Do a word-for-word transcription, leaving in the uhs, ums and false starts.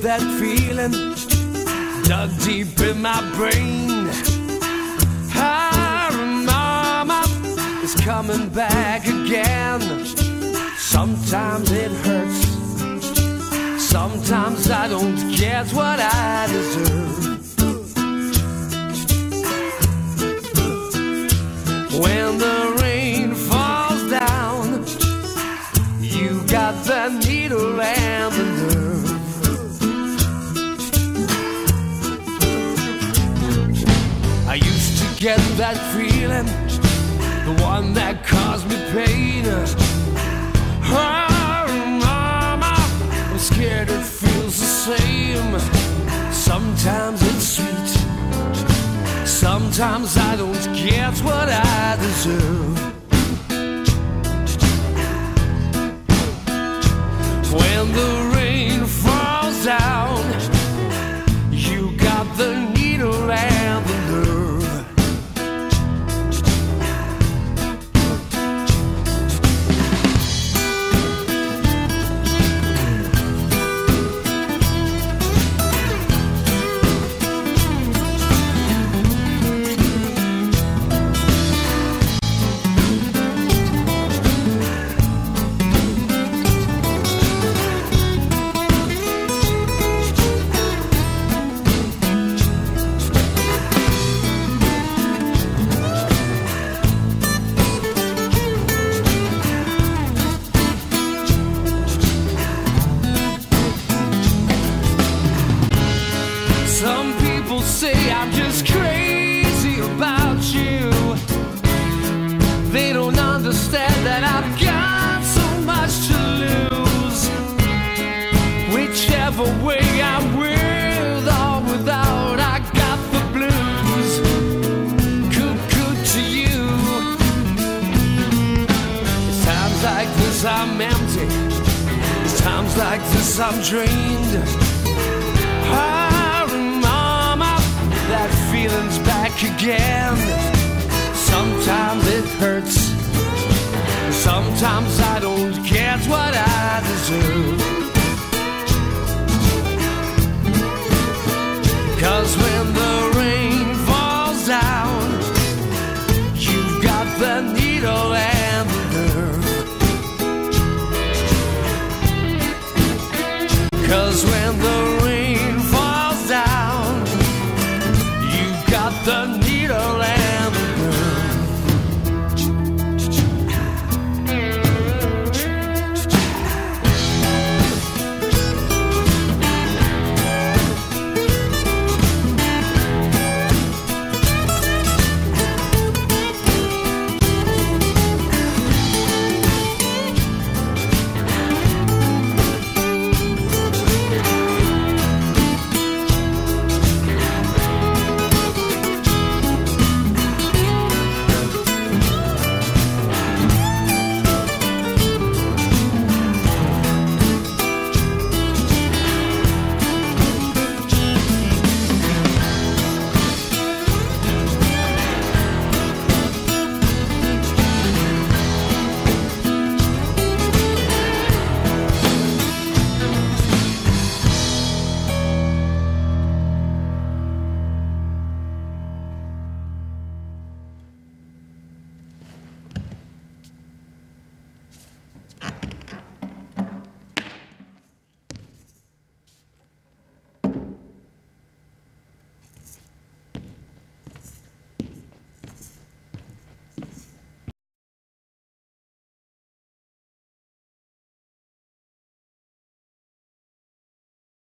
that feeling dug deep in my brain. Her mama is coming back again. Sometimes it hurts, sometimes I don't get what I deserve. When the rain falls down, you got the needle and the nerve. I used to get that feeling, the one that caused me pain. Oh, mama, I'm scared it feels the same. Sometimes it's sweet, sometimes I don't get what I deserve. When the rain falls down, you got the needle and the nerve. Some people say I'm just crazy about you. They don't understand that I've got so much to lose. Whichever way I'm with or without, I got the blues. Good, good to you. It's times like this I'm empty. It's times like this I'm drained. I that feeling's back again. Sometimes it hurts, sometimes I don't get what I deserve. Cause when the rain falls down, you've got the needle and the nerve. Cause when the